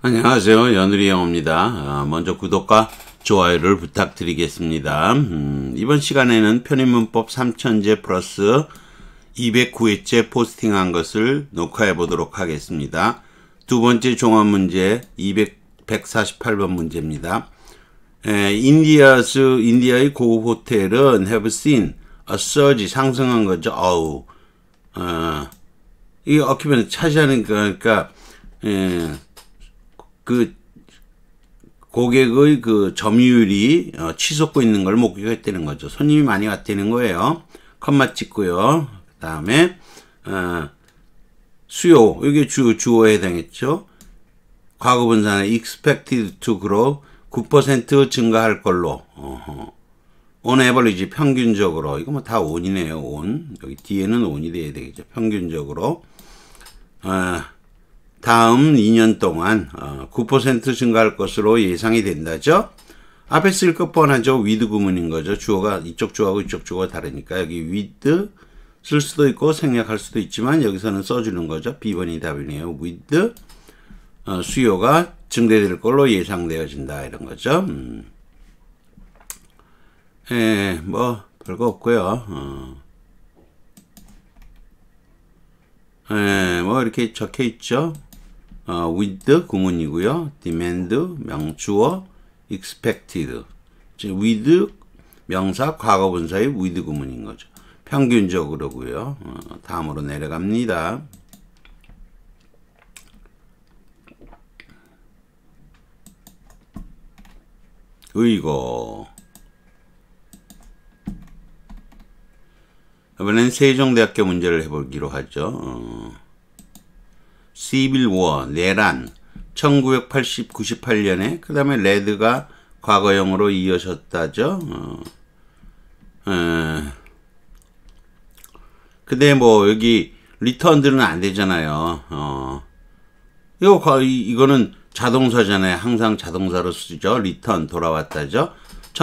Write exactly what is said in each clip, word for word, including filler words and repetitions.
안녕하세요. 연우리 영어입니다. 먼저 구독과 좋아요를 부탁드리겠습니다. 음, 이번 시간에는 편입문법 삼천제 플러스 이백구 회째 포스팅한 것을 녹화해 보도록 하겠습니다. 두 번째 종합문제 백사십팔 번 문제입니다. 에, 인디아스, 인디아의 고급 호텔은 have seen a surge, 상승한 거죠. 어우, 어, 이 어키면 차지하는 거니까, 에, 그 고객의 그 점유율이 어, 치솟고 있는 걸 목격했다는 거죠. 손님이 많이 왔다는 거예요. 컴마 찍고요. 그 다음에 어, 수요, 이게 주, 주어에 해당했죠. 과거 분사는 expected to grow 구 퍼센트 증가할 걸로. 어허. on average 평균적으로. 이거 뭐 다 on이네요. on. 여기 뒤에는 on이 돼야 되겠죠. 평균적으로. 어, 다음 이 년 동안 구 퍼센트 증가할 것으로 예상이 된다죠. 앞에 쓸 것 뻔하죠. with 구문인 거죠. 주어가 이쪽 주어하고 이쪽 주어가 다르니까 여기 with 쓸 수도 있고 생략할 수도 있지만 여기서는 써주는 거죠. 비 번이 답이네요. with 어, 수요가 증대될 걸로 예상되어진다 이런 거죠. 음. 예, 뭐 별거 없고요. 어. 예, 뭐 이렇게 적혀 있죠. 어, with 구문이고요. demand 명주어, expected. 즉 with 명사 과거분사의 with 구문인 거죠. 평균적으로고요. 어, 다음으로 내려갑니다. 의고. 이번엔 세종대학교 문제를 해보기로 하죠. 어. 시빌 워, 내란, 천구백팔십, 구십팔 년에, 그 다음에 레드가 과거형으로 이어졌다죠. 어. 에. 근데 뭐, 여기, 리턴들은 안 되잖아요. 어. 이거, 이거는 자동사잖아요. 항상 자동사로 쓰죠. 리턴, 돌아왔다죠.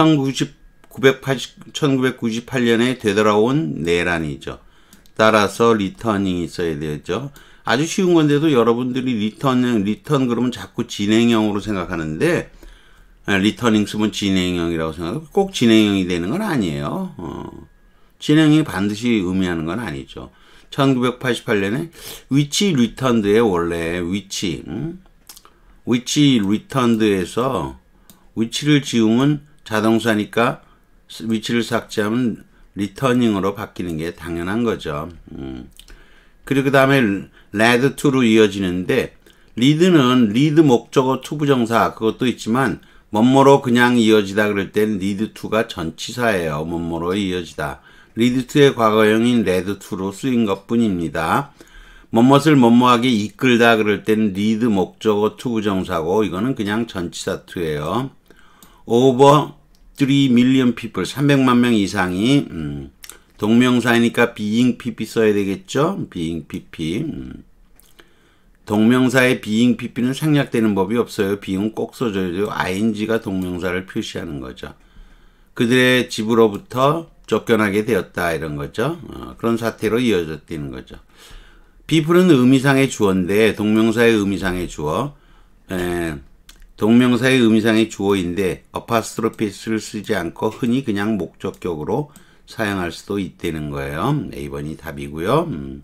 천구백구십팔 년에 되돌아온 내란이죠. 따라서 리턴이 있어야 되죠. 아주 쉬운 건데도 여러분들이 리턴, 리턴 그러면 자꾸 진행형으로 생각하는데, 리터닝 쓰면 진행형이라고 생각하고 꼭 진행형이 되는 건 아니에요. 어. 진행이 반드시 의미하는 건 아니죠. 천구백팔십팔 년에 which returned에 원래 which, 음? which returned에서 which를 지우면 자동사니까 which를 삭제하면 returning으로 바뀌는 게 당연한 거죠. 음. 그리고 그 다음에 led to로 이어지는데 lead는 lead 목적어 to 부정사 그것도 있지만 뭐뭐로 그냥 이어지다 그럴 때는 lead to가 전치사예요. 뭐뭐로 이어지다. lead to의 과거형인 led to로 쓰인 것 뿐입니다. 뭐뭇을 뭐뭐하게 이끌다 그럴 때는 lead 목적어 to 부정사고 이거는 그냥 전치사 to예요. over three million people 삼백만 명 이상이 음, 동명사이니까 being pp 써야 되겠죠? being pp. 음. 동명사의 being pp는 생략되는 법이 없어요. being은 꼭 써줘야 돼요. ing가 동명사를 표시하는 거죠. 그들의 집으로부터 쫓겨나게 되었다 이런 거죠. 어, 그런 사태로 이어졌다는 거죠. people은 의미상의 주어인데 동명사의 의미상의 주어. 에, 동명사의 의미상의 주어인데 어파스트로피스를 쓰지 않고 흔히 그냥 목적격으로 사용할 수도 있다는 거예요. A 번이 답이고요. 음.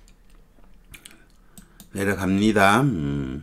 내려갑니다. 음.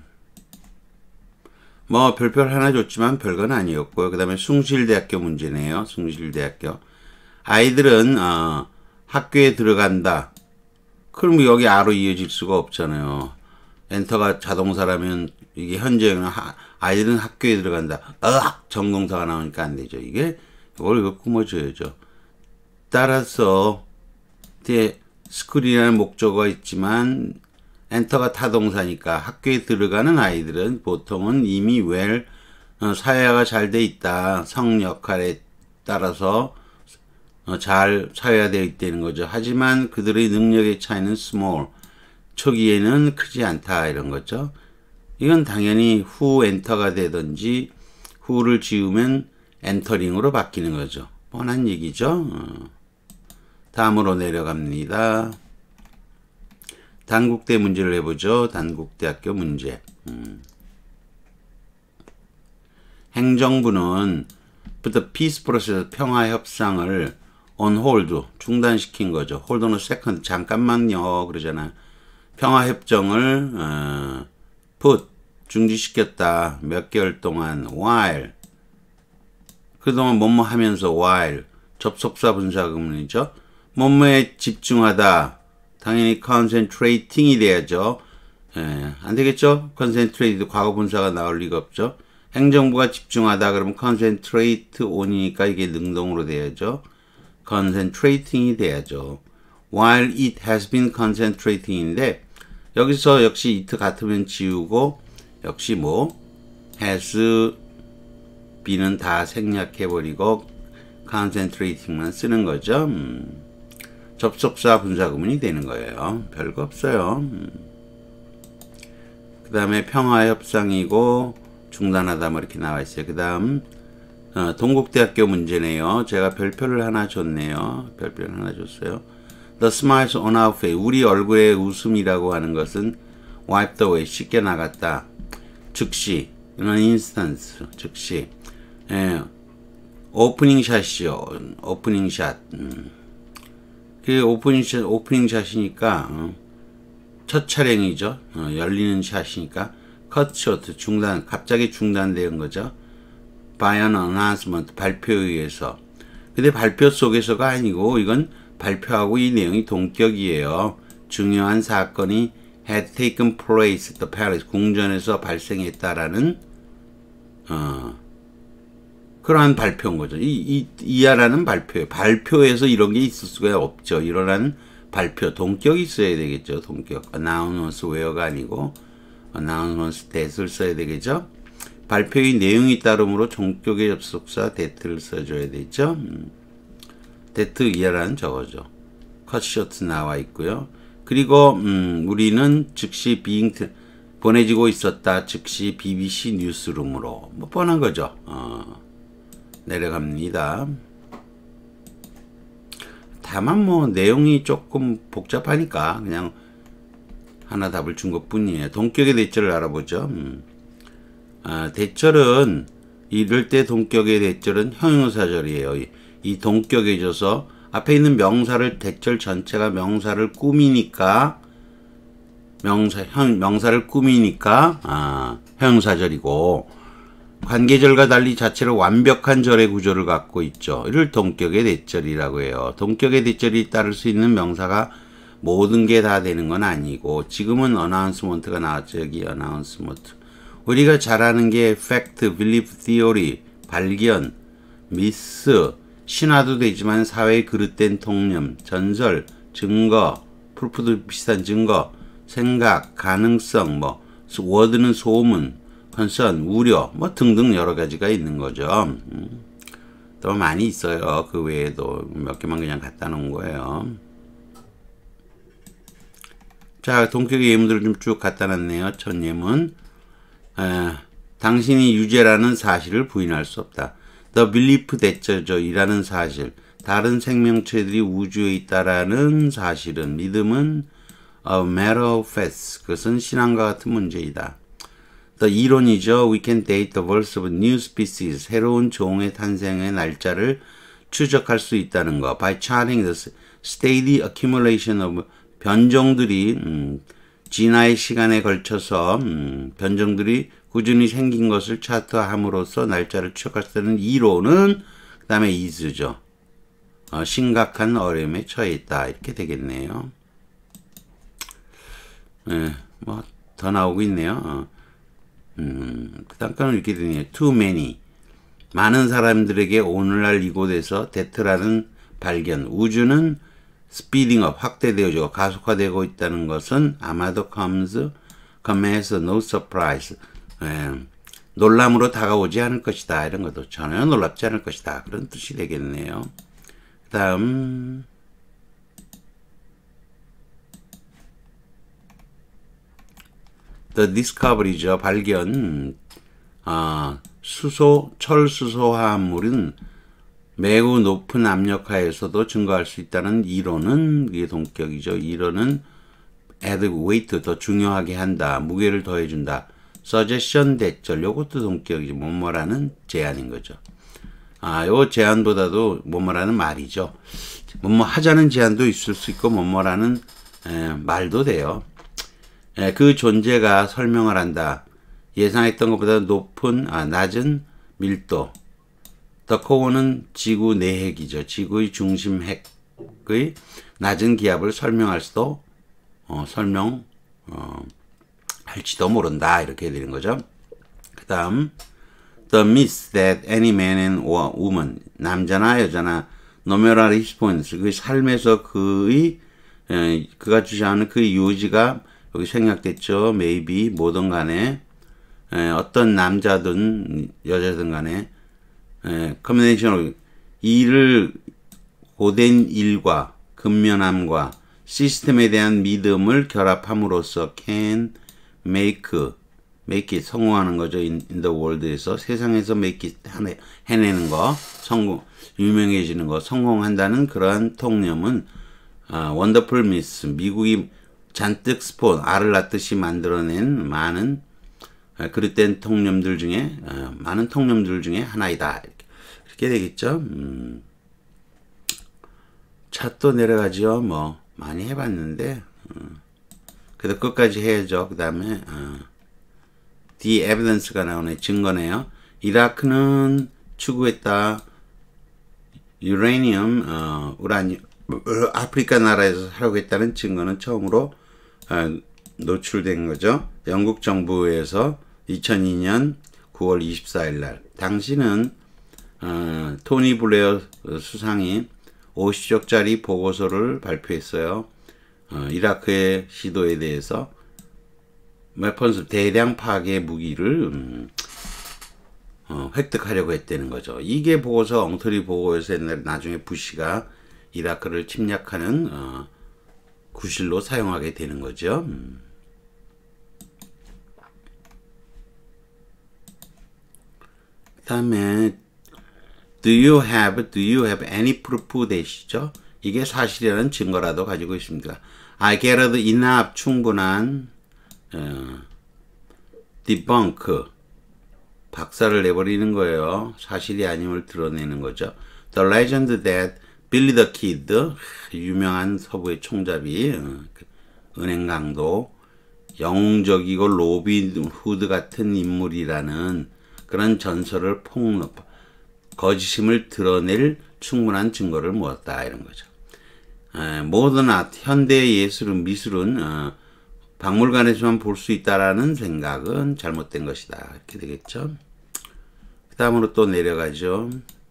뭐 별별 하나 줬지만 별건 아니었고요. 그 다음에 숭실대학교 문제네요. 숭실대학교. 아이들은 어, 학교에 들어간다. 그럼 여기 아로 이어질 수가 없잖아요. 엔터가 자동사라면 이게 현재는 아이들은 학교에 들어간다. 으악! 정동사가 나오니까 안 되죠. 이게 이걸 이거 꾸며줘야죠. 따라서 뒤에 스쿨이라는 목적어가 있지만 엔터가 타동사니까 학교에 들어가는 아이들은 보통은 이미 well 어, 사회화가 잘 돼 있다. 성 역할에 따라서 어, 잘 사회화되어 있다는 거죠. 하지만 그들의 능력의 차이는 small 초기에는 크지 않다 이런 거죠. 이건 당연히 who 엔터가 되든지 who를 지우면 엔터링으로 바뀌는 거죠. 뻔한 얘기죠. 어. 다음으로 내려갑니다. 단국대 문제를 해보죠. 단국대학교 문제. 음. 행정부는 부터 peace process 평화 협상을 on hold 중단시킨 거죠. hold on a second 잠깐만요 그러잖아요. 평화 협정을 어, put 중지시켰다. 몇 개월 동안 while 그동안 뭐뭐 하면서 while 접속사 분사구문이죠. 뭐뭐에 집중하다. 당연히 concentrating이 돼야죠. 예, 안 되겠죠? concentrate도 과거 분사가 나올 리가 없죠. 행정부가 집중하다 그러면 concentrate on이니까 이게 능동으로 돼야죠. concentrating이 돼야죠. while it has been concentrating인데 여기서 역시 it 같으면 지우고 역시 뭐 has be는 다 생략해버리고 concentrating만 쓰는 거죠. 음, 접속사 분사구문이 되는 거예요. 별거 없어요. 음. 그 다음에 평화협상이고 중단하다 뭐 이렇게 나와 있어요. 그 다음 어, 동국대학교 문제네요. 제가 별표를 하나 줬네요. 별표를 하나 줬어요. The smiles on our face. 우리 얼굴의 웃음이라고 하는 것은 wiped away. 씻겨 나갔다. 즉시. in an instance. 즉시. 예. 오프닝 샷이요. 오프닝 샷. 음. 그 오프닝 샷, 오프닝 샷이니까 어. 첫 촬영이죠. 어, 열리는 샷이니까 컷 쇼트 중단. 갑자기 중단된 거죠. by an announcement 발표에 의해서. 근데 발표 속에서가 아니고 이건 발표하고 이 내용이 동격이에요. 중요한 사건이 had taken place at the palace 궁전에서 발생했다라는 어, 그러한 발표인 거죠. 이, 이, 이하라는 발표예요. 발표에서 이런 게 있을 수가 없죠. 일어나는 발표, 동격이 있어야 되겠죠. 동격. announcement where가 아니고 announcement that을 써야 되겠죠. 발표의 내용이 따름으로 종격의 접속사 that를 써줘야 되죠. 음. that 이하라는 저거죠. cut short 나와 있고요. 그리고 음, 우리는 즉시 being 보내지고 있었다. 즉시 비비씨 뉴스룸으로 뭐 뻔한 거죠. 어, 내려갑니다. 다만 뭐 내용이 조금 복잡하니까 그냥 하나 답을 준 것뿐이에요. 동격의 대절을 알아보죠. 음. 아, 대절은 이럴 때 동격의 대절은 형용사절이에요. 이, 이 동격에 져서 앞에 있는 명사를 대절 전체가 명사를 꾸미니까 명사 형 명사를 꾸미니까 아, 형용사절이고 관계절과 달리 자체로 완벽한 절의 구조를 갖고 있죠. 이를 동격의 대절이라고 해요. 동격의 대절이 따를 수 있는 명사가 모든 게 다 되는 건 아니고 지금은 announcement가 나왔죠. 여기 announcement. 우리가 잘 아는 게 fact, belief, theory, 발견, myth, 신화도 되지만 사회에 그릇된 통념, 전설, 증거, 프루프도 비슷한 증거, 생각, 가능성, 뭐 워드는 소문, 컨선, 우려, 뭐 등등 여러 가지가 있는 거죠. 음. 또 많이 있어요. 그 외에도 몇 개만 그냥 갖다 놓은 거예요. 자, 동격의 예문들을 좀 쭉 갖다 놨네요. 첫 예문. 에, 당신이 유죄라는 사실을 부인할 수 없다. The belief that죠. 이라는 사실. 다른 생명체들이 우주에 있다라는 사실은, 믿음은 a matter of fact. 그것은 신앙과 같은 문제이다. The 이론이죠. We can date the birth of new species. 새로운 종의 탄생의 날짜를 추적할 수 있다는 거. By charting the steady accumulation of 변종들이 음, 진화의 시간에 걸쳐서 음, 변종들이 꾸준히 생긴 것을 차트함으로써 날짜를 추적할 수 있는 이론은 그 다음에 is죠. 어, 심각한 어려움에 처해 있다. 이렇게 되겠네요. 네, 뭐 더 나오고 있네요. 어. 음, 그 다음 거는 이렇게 되네요. Too many. 많은 사람들에게 오늘날 이곳에서 that라는 발견. 우주는 speeding up, 확대되어지고 가속화되고 있다는 것은 아마도 comes, come as no surprise. 예, 놀람으로 다가오지 않을 것이다. 이런 것도 전혀 놀랍지 않을 것이다. 그런 뜻이 되겠네요. 그 다음 The discovery죠. 발견. 아, 수소, 철수소 화합물은 매우 높은 압력하에서도 증거할 수 있다는 이론은 이게 동격이죠. 이론은 add weight 더 중요하게 한다. 무게를 더해준다. suggestion 대절 요것도 동격이죠. 뭐뭐라는 제안인 거죠. 아, 요 제안보다도 뭐뭐라는 말이죠. 뭐뭐 하자는 제안도 있을 수 있고 뭐뭐라는 에, 말도 돼요. 에, 그 존재가 설명을 한다. 예상했던 것보다 높은 아, 낮은 밀도. The core는 지구 내핵이죠. 지구의 중심 핵의 낮은 기압을 설명할 수도 어, 설명 어, 할지도 모른다. 이렇게 되는 거죠. 그 다음 The myth that any man and or woman 남자나 여자나 no matter response 그 삶에서 그의 에, 그가 주장하는 그 요지가 여기 생략됐죠. maybe 뭐든 간에 에, 어떤 남자든 여자든 간에 커뮤니케이션으로 일을 고된 일과 근면함과 시스템에 대한 믿음을 결합함으로써 can make make it 성공하는 거죠. in, in the world에서 세상에서 make it 해내는 거 성공 유명해지는 거 성공한다는 그러한 통념은 아, wonderful myth 미국이 잔뜩 스폰 알을 낳듯이 만들어낸 많은 아, 그릇된 통념들 중에 아, 많은 통념들 중에 하나이다. 이렇게 되겠죠. 음. 차 또 내려가죠. 뭐 많이 해봤는데 음. 그래도 끝까지 해야죠. 그 다음에 어. The evidence가 나오네. 증거네요. 이라크는 추구했다. 유레니엄 어, 우라니 아프리카 나라에서 하려고 했다는 증거는 처음으로 어, 노출된 거죠. 영국 정부에서 이천이 년 구월 이십사일 날 당시는 어, 토니 블레어 수상이 오십 쪽짜리 보고서를 발표했어요. 어, 이라크의 시도에 대해서 웨펀스 대량 파괴 무기를 음, 어, 획득하려고 했다는 거죠. 이게 보고서 엉터리 보고에서 옛날에 나중에 부시가 이라크를 침략하는 어, 구실로 사용하게 되는 거죠. 음. 그 다음에 Do you have, do you have any proof 되시죠? 이게 사실이라는 증거라도 가지고 있습니다. I gathered enough 충분한 어, debunk 박살을 내버리는 거예요. 사실이 아님을 드러내는 거죠. The legend that Billy the Kid 유명한 서부의 총잡이 어, 은행 강도 영웅적이고 로빈 후드 같은 인물이라는 그런 전설을 폭로 거짓임을 드러낼 충분한 증거를 모았다 이런 거죠. 모던 아트 현대 예술은 미술은 어, 박물관에서만 볼 수 있다라는 생각은 잘못된 것이다 이렇게 되겠죠. 그 다음으로 또 내려가죠.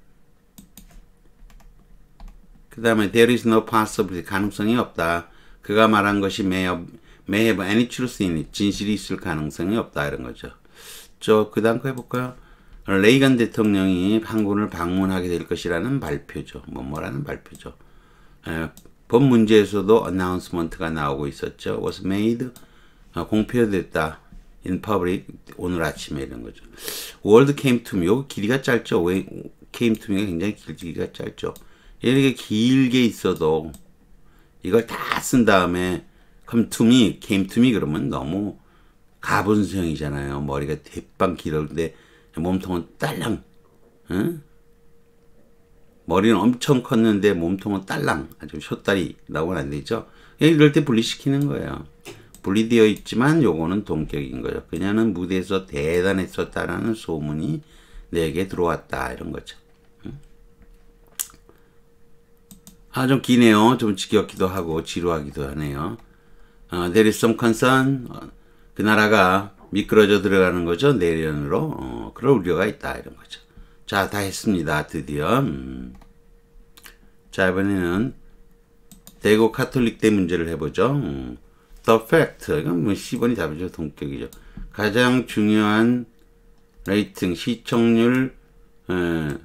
그 다음에 there is no possibility 가능성이 없다. 그가 말한 것이 may have, may have any truth in it 진실이 있을 가능성이 없다 이런 거죠. 저 그 다음 거 해볼까요? 레이건 대통령이 한국을 방문하게 될 것이라는 발표죠. 뭐뭐라는 발표죠. 에, 법 문제에서도 어나운스먼트가 나오고 있었죠. was made 어, 공표됐다. in public 오늘 아침에 이런 거죠. word came to me. 여기 길이가 짧죠. 왜 came to me가 굉장히 길기가 짧죠. 이렇게 길게 있어도 이걸 다 쓴 다음에 come to me, came to me 그러면 너무 가분수형이잖아요. 머리가 대빵 길었는데 몸통은 딸랑, 응? 머리는 엄청 컸는데 몸통은 딸랑, 아주 숏다리 나오면 안 되죠. 이럴 때 분리시키는 거예요. 분리되어 있지만 요거는 동격인 거예요. 그녀는 무대에서 대단했었다라는 소문이 내게 들어왔다 이런 거죠. 응? 아, 좀 기네요. 좀 지겹기도 하고 지루하기도 하네요. 어, there is some concern. 어, 그 나라가 미끄러져 들어가는 거죠. 내년으로. 어, 그럴 우려가 있다. 이런 거죠. 자, 다 했습니다. 드디어. 음. 자, 이번에는 대구 카톨릭대 문제를 해보죠. 음. The fact. 이건 뭐 십 번이 답이죠. 동격이죠. 가장 중요한 레이팅, 시청률, 에,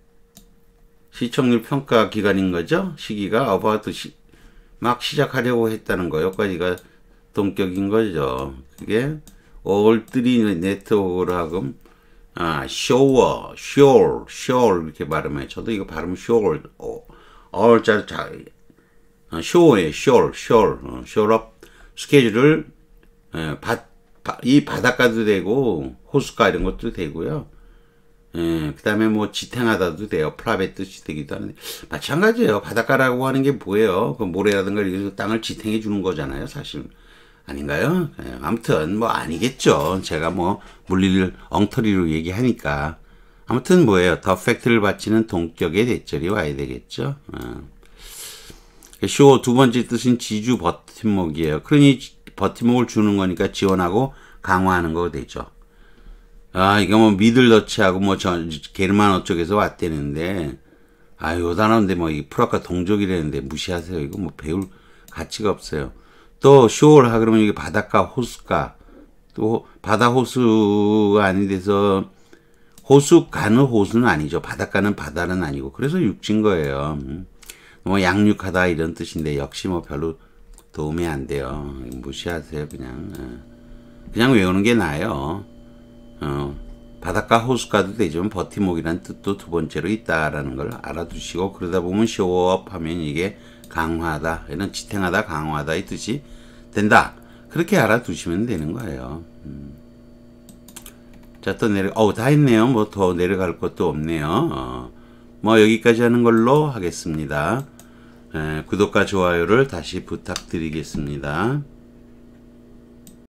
시청률 평가 기간인 거죠. 시기가 about 시, 막 시작하려고 했다는 거. 여기까지가 동격인 거죠. 그게 all three 네트워크로 하금 아, sure, sure, sure 이렇게 발음해요. 저도 이거 발음 sure, all 잘, 잘, sure에 sure, sure, sure up 스케줄을 에, 받, 바, 이 바닷가도 되고 호숫가 이런 것도 되고요. 예, 그 다음에 뭐 지탱하다도 돼요. 플랍의 뜻이 되기도 하는데 마찬가지예요. 바닷가라고 하는 게 뭐예요? 그 모래라든가 이런 땅을 지탱해 주는 거잖아요. 사실 아닌가요? 예, 아무튼 뭐 아니겠죠. 제가 뭐 물리를 엉터리로 얘기하니까 아무튼 뭐예요? 더 팩트를 바치는 동격의 대절이 와야 되겠죠. 어. 쇼 두 번째 뜻은 지주 버팀목이에요. 그러니 버팀목을 주는 거니까 지원하고 강화하는 거 되죠. 아, 이거 뭐 미들더치하고 뭐 저 게르만어 쪽에서 왔대는데, 아, 요 단어인데 뭐 이 프라카 동족이라는데 무시하세요. 이거 뭐 배울 가치가 없어요. 또 쇼얼하 그러면 이게 바닷가 호수가, 또 바다 호수가 아닌 데서 호수가는 호수는 아니죠. 바닷가는 바다는 아니고 그래서 육지인 거예요. 뭐 양육하다 이런 뜻인데 역시 뭐 별로 도움이 안 돼요. 무시하세요. 그냥 그냥 외우는 게 나아요. 어, 바닷가 호수가도 되지만 버팀목이라는 뜻도 두 번째로 있다라는 걸 알아두시고 그러다 보면 쇼업 하면 이게 강화하다 이런 지탱하다 강화하다 이 뜻이 된다. 그렇게 알아두시면 되는 거예요. 음. 자, 또 내려 어우 다 했네요. 뭐 더 내려갈 것도 없네요. 어, 뭐 여기까지 하는 걸로 하겠습니다. 에, 구독과 좋아요를 다시 부탁드리겠습니다.